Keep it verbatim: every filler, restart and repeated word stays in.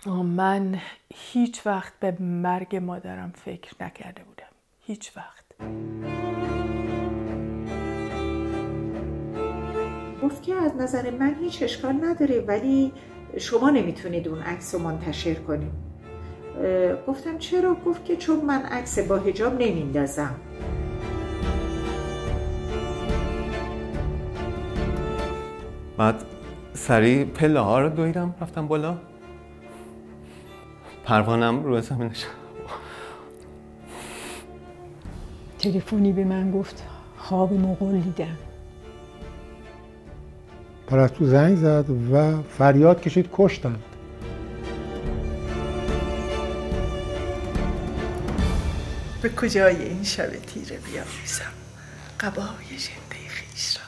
من هیچ وقت به مرگ مادرم فکر نکرده بودم. هیچ وقت. گفت که از نظر من هیچ اشکال نداره ولی شما نمیتونید اون عکس رو منتشر کنید. گفتم چرا؟ گفت که چون من عکس با حجاب نمیندازم. بعد سریع پله ها رو دویدم رفتم بالا. پروانم رو زمین نشست. تلفنی به من گفت خواب مغول دیدم. پرستو زنگ زد و فریاد کشید کشتن. به کجای این شب تیره بیاویزم قبای ژنده خویش را.